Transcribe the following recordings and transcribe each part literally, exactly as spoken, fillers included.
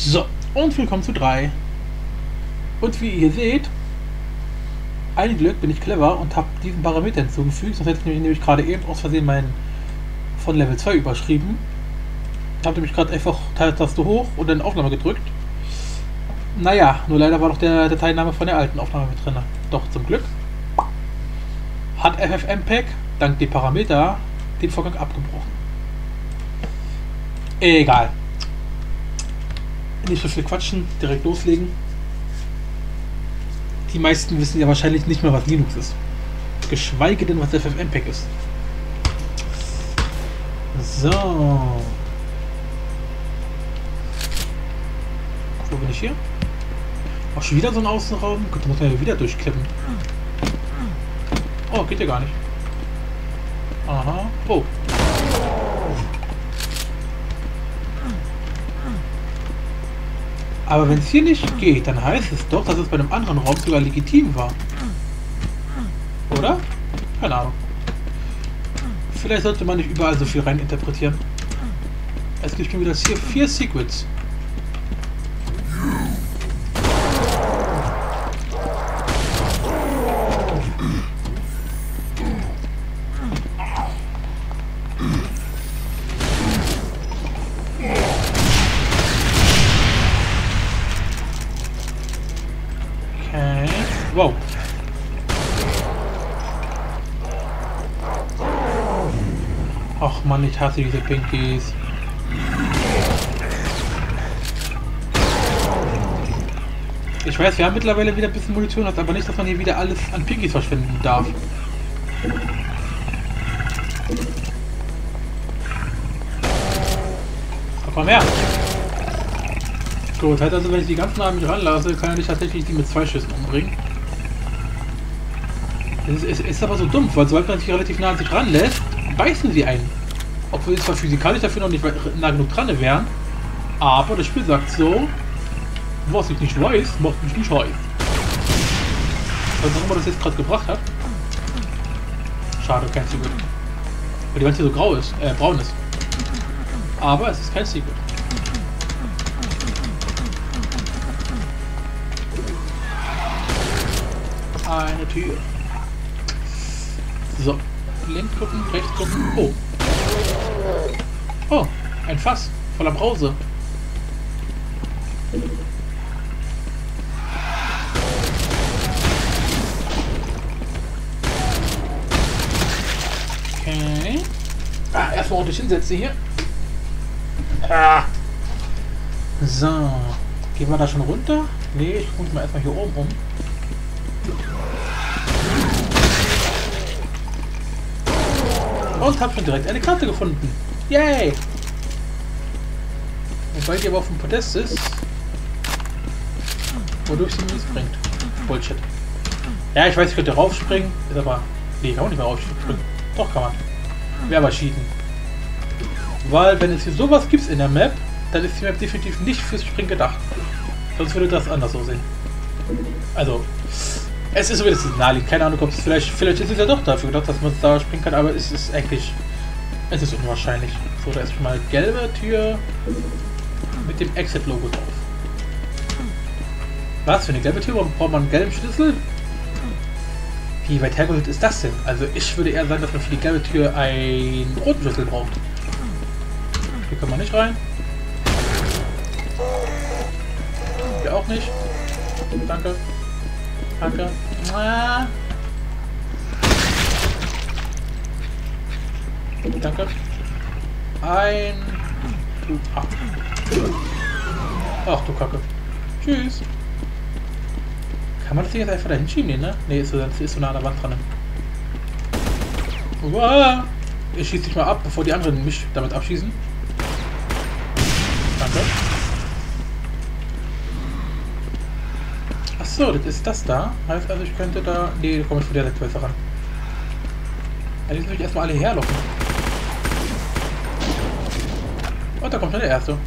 So, und willkommen zu drei. Und wie ihr seht, ein Glück bin ich clever und habe diesen Parameter hinzugefügt, sonst hätte ich nämlich gerade eben aus Versehen meinen von Level zwei überschrieben. Ich habe nämlich gerade einfach Teiltaste hoch und dann Aufnahme gedrückt. Naja, nur leider war noch der Dateiname von der alten Aufnahme mit drin. Doch zum Glück hat FFmpeg dank dem Parameter den Vorgang abgebrochen. Egal. Nicht so viel quatschen, direkt loslegen. Die meisten wissen ja wahrscheinlich nicht mehr, was Linux ist. Geschweige denn, was FFmpeg ist. So. Wo bin ich hier? Auch schon wieder so ein Außenraum? Gut, da muss man ja wieder durchklippen. Oh, geht ja gar nicht. Aha. Oh. Aber wenn es hier nicht geht, dann heißt es doch, dass es bei einem anderen Raum sogar legitim war. Oder? Keine Ahnung. Vielleicht sollte man nicht überall so viel rein interpretieren. Es gibt schon wieder hier vier Secrets. Wow. Ach Mann, ich hasse diese Pinkies. Ich weiß, wir haben mittlerweile wieder ein bisschen Munition, aber nicht, dass man hier wieder alles an Pinkies verschwenden darf. Sag mal mehr. Gut, heißt also, wenn ich die ganzen an mich ranlasse, kann ich tatsächlich die mit zwei Schüssen umbringen. Es ist, ist aber so dumm, weil sobald man sich relativ nah an sich ranlässt, beißen sie einen. Obwohl sie zwar physikalisch dafür noch nicht nah genug dran wären, aber das Spiel sagt so, was ich nicht weiß, macht mich nicht heiß. Was auch immer das jetzt gerade gebracht hat. Schade, kein Secret. Weil die Wand hier so grau ist, äh, braun ist. Aber es ist kein Secret. Eine Tür. So, links gucken, rechts gucken. Oh. Oh, ein Fass voller Brause. Okay. Ah, erstmal ordentlich hinsetzen hier. Ah. So. Gehen wir da schon runter? Nee, ich gucke mal erstmal hier oben um. Und hab schon direkt eine Karte gefunden. Yay! Wobei die aber auf dem Podest ist, wodurch sie nichts bringt. Bullshit. Ja, ich weiß, ich könnte raufspringen, ist aber... Nee, kann man nicht mehr raufspringen. Doch, kann man. Wäre aber cheaten. Weil, wenn es hier sowas gibt in der Map, dann ist die Map definitiv nicht fürs Springen gedacht. Sonst würde das anders aussehen. Also... Es ist so, wie das naheliegt. Keine Ahnung, ob es vielleicht, vielleicht ist es ja doch dafür gedacht, dass man da springen kann, aber es ist eigentlich, es ist unwahrscheinlich. So, da ist schon mal gelbe Tür mit dem Exit-Logo drauf. Was für eine gelbe Tür? Braucht man einen gelben Schlüssel? Wie weit hergeholt ist das denn? Also ich würde eher sagen, dass man für die gelbe Tür einen roten Schlüssel braucht. Hier kann man nicht rein. Hier auch nicht. Danke. Danke. Ah. Danke. Ein... Ah. Ach du Kacke. Tschüss. Kann man das hier jetzt einfach da hinschieben? Nee, ne? Ne, ist so, ist so nah an der Wand dran. Uah. Ich schieße dich mal ab, bevor die anderen mich damit abschießen. Danke. So, das ist das da. Heißt also, ich könnte da... Nee, da komme ich von der Seite besser ran. Eigentlich muss ich erstmal alle herlocken. Und da kommt schon der erste.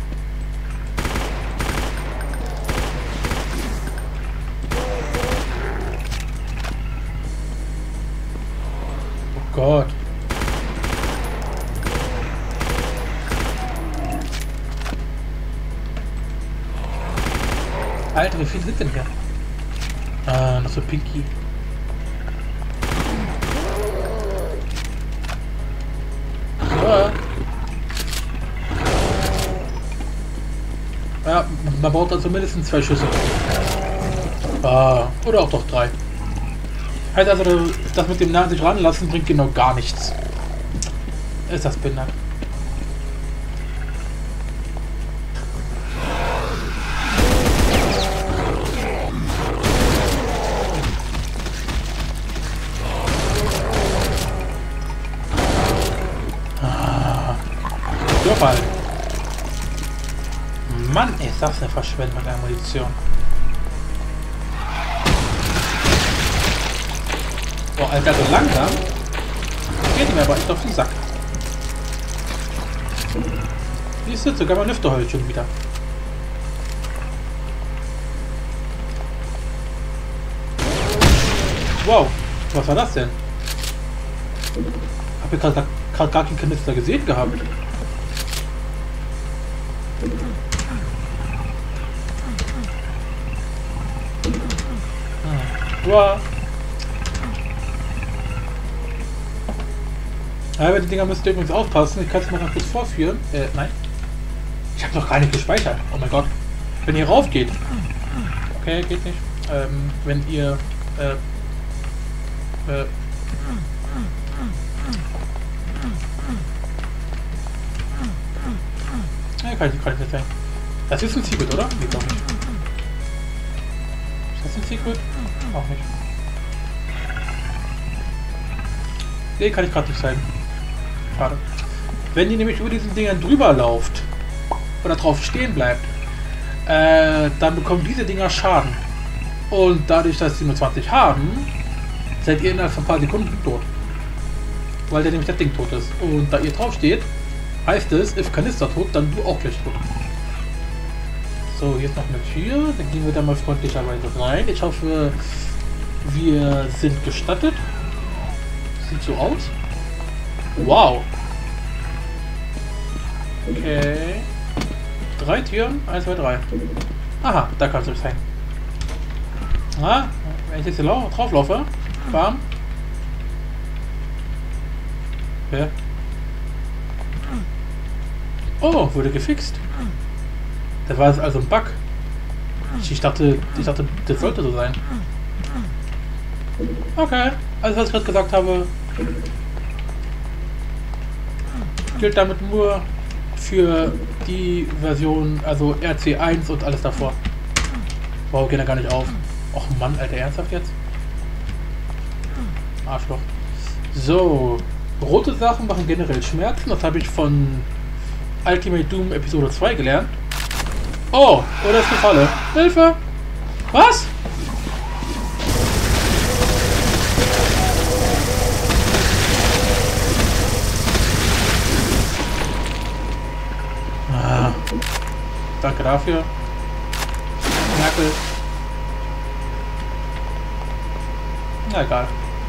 Oh Gott. Alter, wie viele sind denn hier? Ah, noch so Pinky. Ja. Ja, man braucht also mindestens zwei Schüsse. Ah, oder auch doch drei. Heißt also, das mit dem Nahen sich ranlassen bringt genau gar nichts. Ist das behindert. Ah. Global. Mann, ist das eine Verschwendung an Munition. Boah, Alter, so langsam geht mir aber echt auf den Sack. Wie ist das? Sogar mein Lüfter heute schon wieder. Wow, was war das denn? Hab ich gerade gar keinen Kanister gesehen gehabt. Ah. Wow. Ja, bei den Dinger müsst ihr übrigens aufpassen. Ich kann es mal ganz kurz vorführen. Äh, nein. Ich habe noch gar nicht gespeichert. Oh mein Gott. Wenn ihr rauf geht. Okay, geht nicht. Ähm, wenn ihr... Äh... Äh... Ja, kann ich, kann ich nicht sagen. Das ist ein Secret, oder? Geht doch nicht. Ist das ein Secret? Auch nicht. Nee, kann ich gerade nicht sagen. Schade. Wenn ihr nämlich über diesen Dingern drüber lauft oder drauf stehen bleibt, äh, dann bekommen diese Dinger Schaden. Und dadurch, dass sie nur zwanzig haben, seid ihr innerhalb von ein paar Sekunden tot. Weil der nämlich das Ding tot ist. Und da ihr drauf steht, heißt es, if Kanister tot, dann du auch gleich tot. So, hier ist noch eine Tür. Dann gehen wir da mal freundlicherweise rein. Ich hoffe, wir sind gestattet. Sieht so aus. Wow. Okay. Drei Türen. Eins, zwei, drei. Aha, da kann es sein. Ah, wenn ich jetzt hier drauf laufe. Bam. Ja. Oh, wurde gefixt. Das war jetzt also ein Bug. Ich dachte, ich dachte, das sollte so sein. Okay. Also was ich gerade gesagt habe, gilt damit nur für die Version, also R C eins und alles davor. Wow, geht da gar nicht auf. Och Mann, Alter, ernsthaft jetzt? Arschloch. So, rote Sachen machen generell Schmerzen. Das habe ich von Ultimate Doom Episode zwei gelernt. Oh, oder ist eine Falle? Hilfe! Was? Ah, danke dafür. Merkel. Na egal.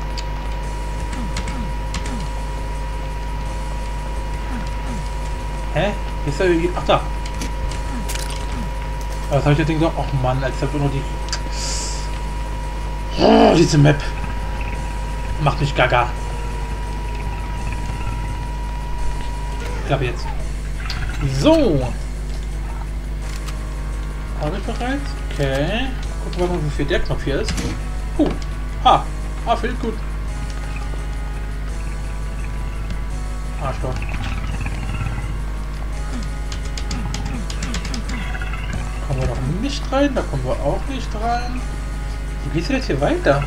Hä? Ist er irgendwie... Ach da. Was habe ich jetzt gesagt? Ach Mann, als habe nur die... Oh, diese Map. Macht mich gaga. Ich glaube jetzt. So. Habe ich bereits? Okay. Gucken wir mal, wie viel der Knopf hier ist. Uh. Ah. Ah, fehlt gut. Arschloch. Kommen wir noch nicht rein, da kommen wir auch nicht rein. Wie geht's jetzt hier weiter?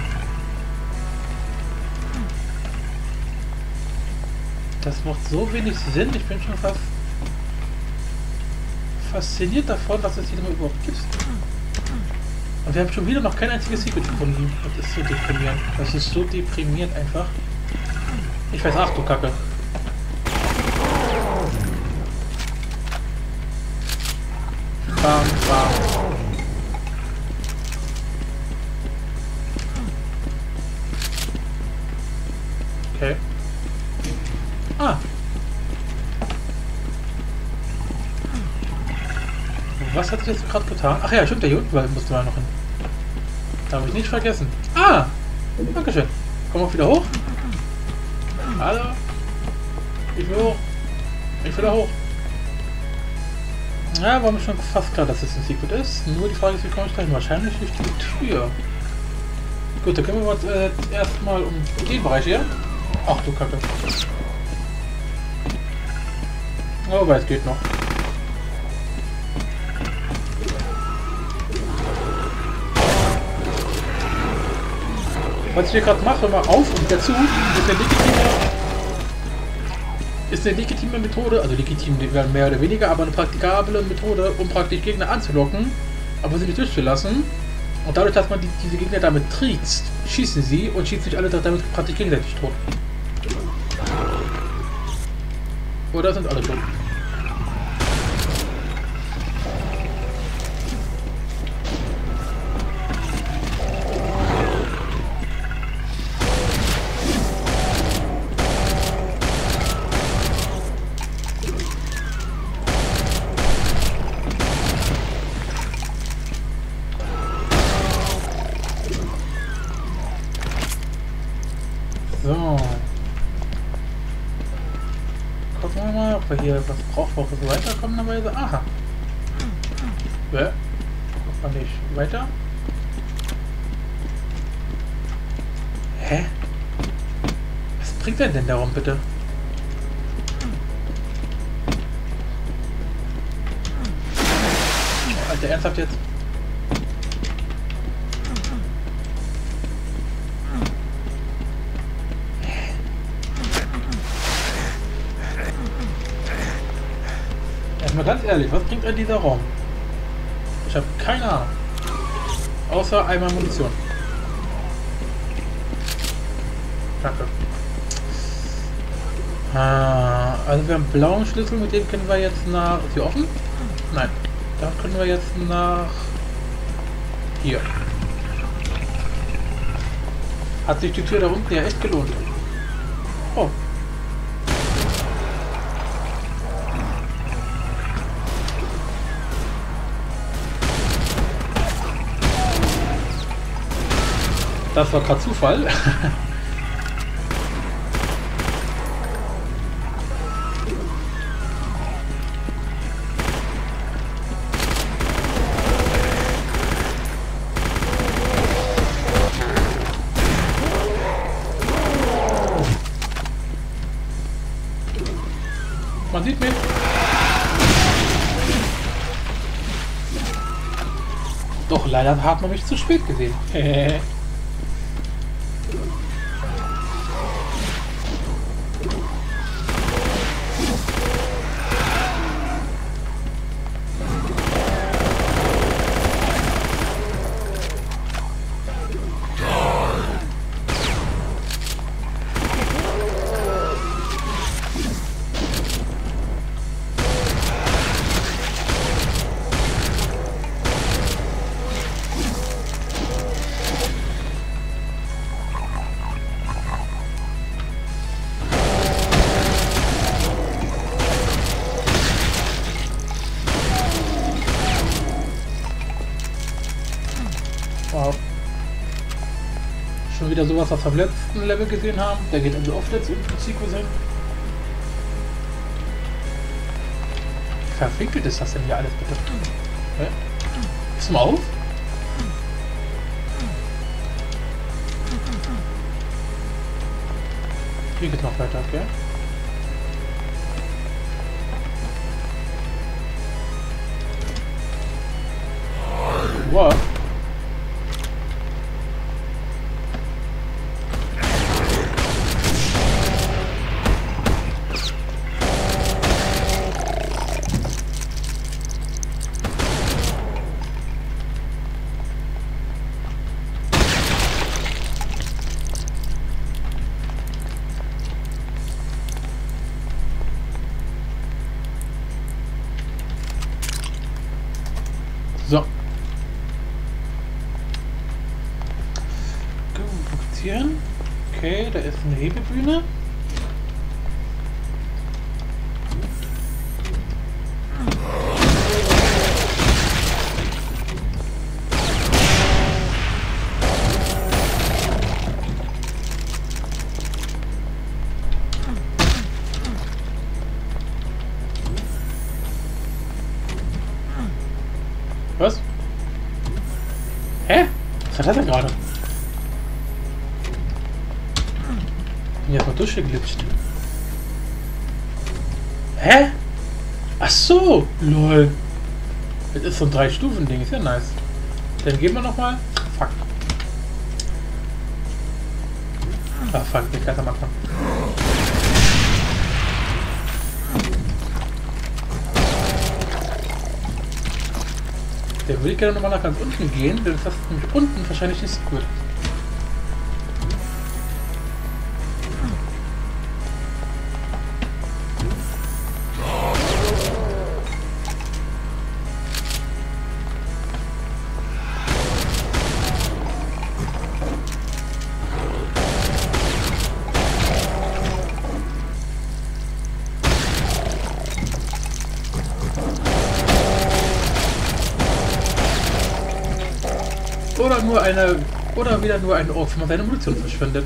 Das macht so wenig Sinn, ich bin schon fast fasziniert davon, dass es hier überhaupt gibt. Und wir haben schon wieder noch kein einziges Secret gefunden. Das ist so deprimierend. Das ist so deprimierend einfach. Ich weiß, ach du Kacke. Bam, bam. Okay. Ah. Was hat sich jetzt gerade getan? Ach ja, stimmt, der hier unten musste mal noch hin. Da habe ich nicht vergessen. Ah! Dankeschön. Komm auch wieder hoch. Hallo. Ich will hoch. Ich will da hoch. Ja, war mir schon fast klar, dass es ein Secret ist. Nur die Frage ist, wie komme ich da hin? Wahrscheinlich durch die Tür. Gut, dann können wir uns äh, erstmal um den Bereich hier. Ach du Kacke. Oh, aber es geht noch. Was ich hier gerade mache, mal auf und wieder zu, ist eine legitime, ist eine legitime Methode, also legitim mehr oder weniger, aber eine praktikable Methode, um praktisch Gegner anzulocken, aber sie nicht durchzulassen. Und dadurch, dass man die, diese Gegner damit triezt, schießen sie und schießen sich alle damit praktisch gegenseitig tot. Oder sind alle tot? So. Gucken wir mal, ob wir hier was brauchen, wo wir weiterkommen. Aha. Ja. Guck mal nicht weiter. Hä? Was bringt er denn darum, bitte? Oh, Alter, ernsthaft jetzt? Mal ganz ehrlich, was bringt ein dieser Raum? Ich habe keine Ahnung. Außer einmal Munition. Danke. Ah, also wir haben einen blauen Schlüssel, mit dem können wir jetzt nach... Ist hier offen? Nein. Da können wir jetzt nach... Hier. Hat sich die Tür da unten ja echt gelohnt. Oh. Das war gerade Zufall. Man sieht mich. Doch leider hat man mich zu spät gesehen. Wow. Schon wieder sowas, was wir am letzten Level gesehen haben. Der geht also oft jetzt im Prinzip hin. Wie verwickelt ist das denn hier alles bitte? Ja. Ist mal auf? Hier geht noch weiter, okay? Wow. So. Fokussieren. Okay, da ist eine Hebebühne. Was? Hä? Was hat das denn gerade? Bin jetzt mal durchgeglitscht. Hä? Ach so! Lol. Das ist so ein Drei-Stufen-Ding. Ist ja nice. Dann gehen wir nochmal. Fuck. Ah, fuck. Den kann am Anfang. Der würde ich gerne nochmal nach ganz unten gehen, denn das ist nämlich unten wahrscheinlich nicht so gut. Oder nur eine. Oder wieder nur ein Ort, wo man seine Munition verschwendet.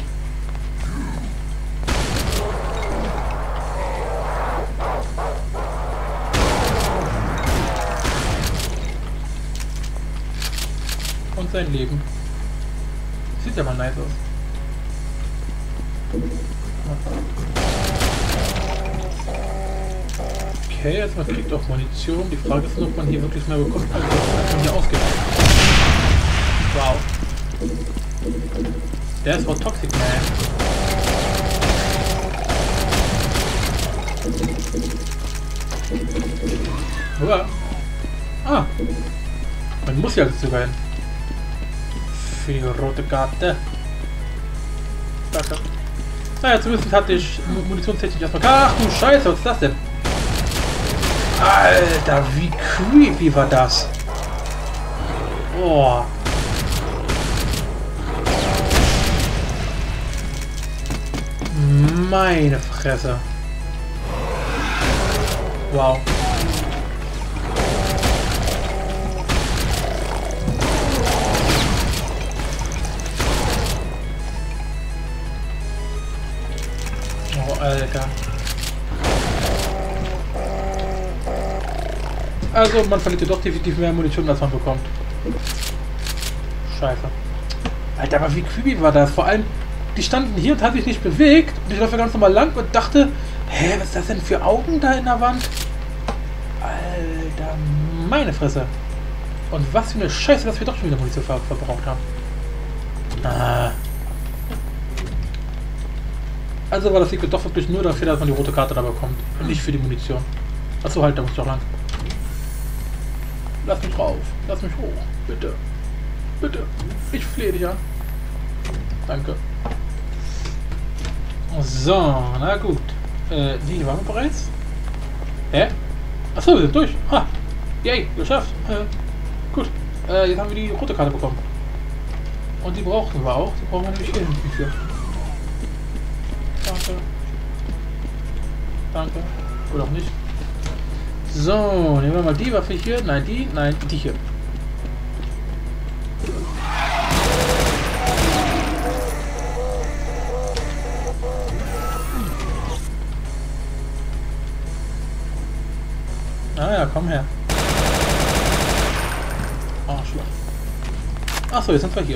Und sein Leben. Sieht ja mal nice aus. Okay, jetzt man kriegt auch Munition. Die Frage ist nur, ob man hier wirklich mehr bekommt, als man hier ausgibt. Wow. Der ist wohl Toxic Man. Uah. Ah. Man muss ja dazu rein. Für die rote Karte. Danke. Naja, zumindest hatte ich munitionstechnisch erstmal. Ach du Scheiße, was ist das denn? Alter, wie creepy war das? Boah. Meine Fresse. Wow. Oh, Alter. Also, man verliert doch definitiv mehr Munition, als man bekommt. Scheiße. Alter, aber wie creepy war das? Vor allem, die standen hier und haben sich nicht bewegt. Und ich laufe ganz normal lang und dachte, hä, was ist das denn für Augen da in der Wand? Alter, meine Fresse. Und was für eine Scheiße, dass wir doch schon wieder Munition ver verbraucht haben. Ah. Also war das Secret doch wirklich nur dafür, dass man die rote Karte da bekommt. Und nicht für die Munition. Achso, halt, da muss ich doch lang. Lass mich rauf. Lass mich hoch. Bitte. Bitte. Ich flehe dich an. Danke. So, na gut. Äh, die waren wir bereits? Hä? Achso, wir sind durch. Ha! Yay, geschafft. Äh, gut. Äh, jetzt haben wir die rote Karte bekommen. Und die brauchen wir auch. Die brauchen wir nämlich hier hinten für. Danke. Danke. Oder auch nicht. So, nehmen wir mal die Waffe hier. Nein, die. Nein, die hier. Ah ja, komm her. Arschloch. Achso, jetzt sind wir hier.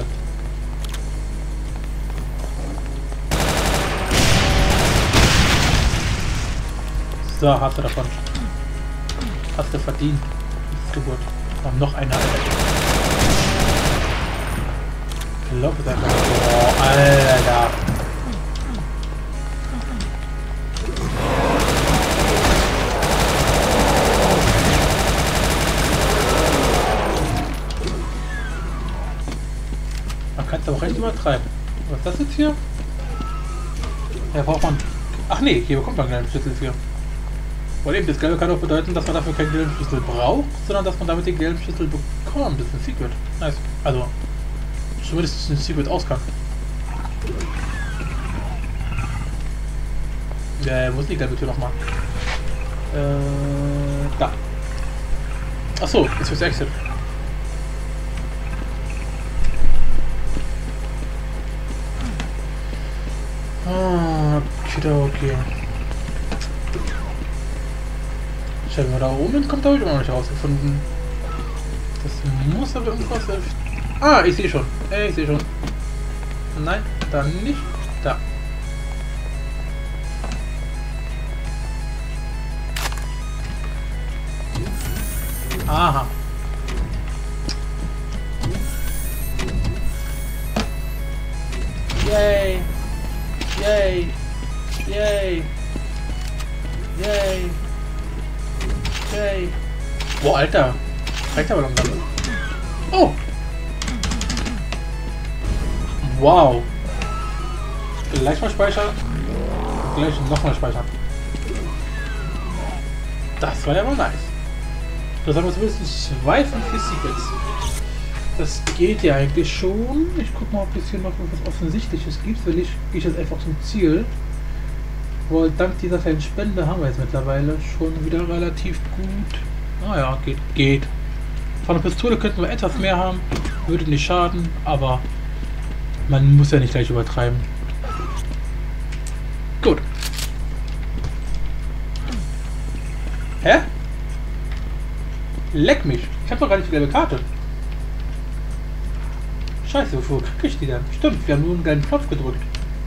So, hast du davon. Hast du verdient. Geburt. Und noch einer. Ich glaube, das ist einfach. Oh, Alter. Man kann es aber recht übertreiben. Was ist das jetzt hier? Ja, braucht man. Ach nee, hier bekommt man einen Schlüssel für. Und eben, das Gelbe kann auch bedeuten, dass man dafür keinen gelben Schlüssel braucht, sondern dass man damit den gelben Schlüssel bekommt. Das ist ein Secret. Nice. Also, zumindest ein Secret Ausgang. Äh, wo ist die gelbe Tür nochmal? Äh, da. Achso, jetzt fürs Exit. Ah, okay, okay. Stellen wir da oben hin, kommt da habe ich immer noch nicht rausgefunden. Das muss aber irgendwas... Ah, ich sehe schon. Ich sehe schon. Nein, dann nicht. Da. Aha. Yay. Yay. Yay. Yay. Yay. Boah, Alter. Reicht aber langsam. Oh. Wow. Gleich mal speichern. Gleich nochmal speichern. Das war ja mal nice. Das haben wir zumindest zwei von vier Secrets. Das geht ja eigentlich schon. Ich guck mal, ob es hier noch etwas Offensichtliches gibt. Wenn nicht, gehe ich jetzt einfach zum Ziel. Weil dank dieser kleinen Spende haben wir jetzt mittlerweile schon wieder relativ gut. Ah ja, geht, geht. Von der Pistole könnten wir etwas mehr haben. Würde nicht schaden, aber man muss ja nicht gleich übertreiben. Gut. Hä? Leck mich. Ich habe doch gar nicht die gelbe Karte. Scheiße, wofür krieg ich die denn? Stimmt, wir haben nur einen gelben Knopf gedrückt.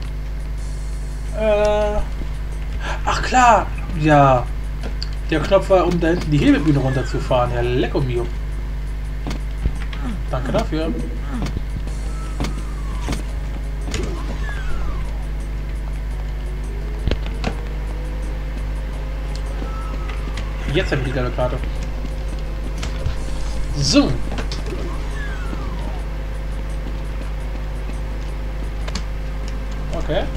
Äh. Ach klar. Ja. Der Knopf war, um da hinten die Hebebühne runterzufahren. Ja, lecko mio. Danke dafür. Jetzt habe ich die gelbe Karte. So. Okay.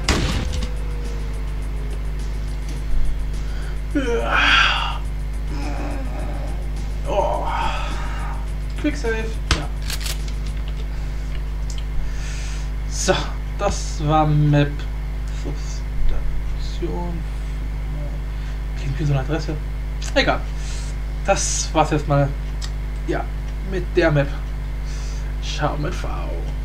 Oh. Quick Save. Ja. So, das war Map. Substation. Klingt wie so eine Adresse. Egal. Das war's jetzt mal. Ja, mit der Map. Ciao mit V.